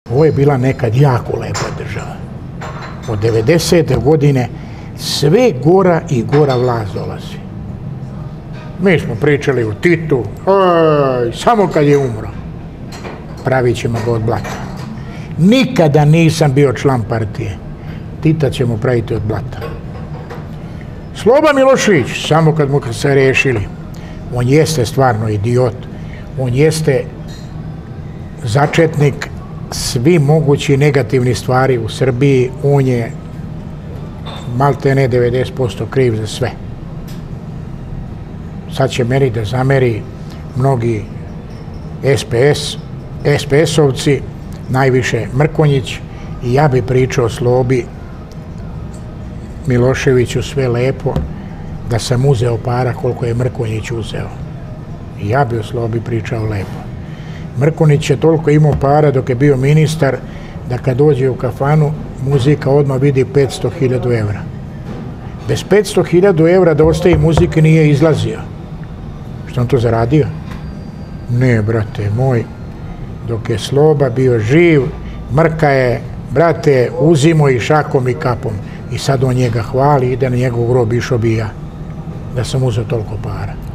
Ovo je bila nekad jako lepa država. Od 90. godine sve gora i gora vlast dolazi. Mi smo pričali o Titu, samo kad je umro, pravit ćemo ga od blata. Nikada nisam bio član partije. Tita ćemo praviti od blata. Sloba Milošević, samo kad mu se rešili, on jeste stvarno idiot, on jeste začetnik svi mogući negativni stvari u Srbiji, on je maltene 90% kriv za sve. Sad će meni da zameri mnogi SPS-ovci, najviše Mrkonjić, i ja bi pričao Slobi Miloševiću sve lepo, da sam uzeo para koliko je Mrkonjić uzeo. I ja bi o Slobi pričao lepo. Mrkonjić je toliko imao para dok je bio ministar, da kad dođe u kafanu, muzika odmah vidi 500.000 evra. Bez 500.000 evra da ostaje muzike nije izlazio. Što on to zaradio? Ne, brate moj, dok je Sloba bio živ, Mrka je, brate, uzimo i šakom i kapom. I sad on njega hvali, ide na njegov grob, išao bi ja, da sam uzeo toliko para.